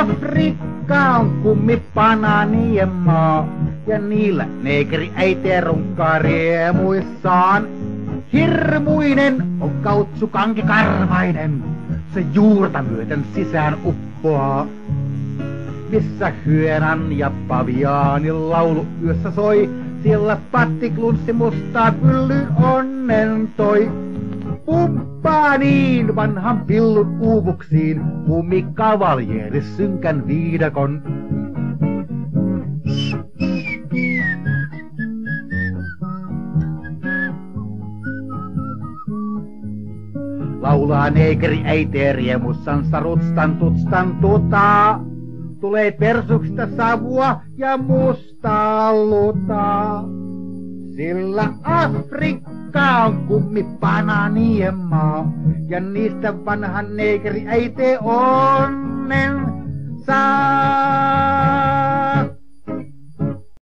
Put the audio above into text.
Afrikka on kummipanaanien maa. Ja niillä neekeri äitee runkkaa riemuissaan. Hirmuinen on kautsukanki karvainen, se juurta myöten sisään uppoaa. Missä hyönän ja paviaanin laulu yössä soi, siellä pattiklunssi mustaa pylly onnen toi. Pumppaa niin vanhan pillun uuvuksiin, kummikavaljeeri synkän viidakon. Laulaa neekeri äitee riemussansa rutstan tutstan tutaa. Tulee persuksista savua ja mustaa lutaa. Sillä Afrikka on kummipanaanien maa. Ja niistä vanhan neekeri äite on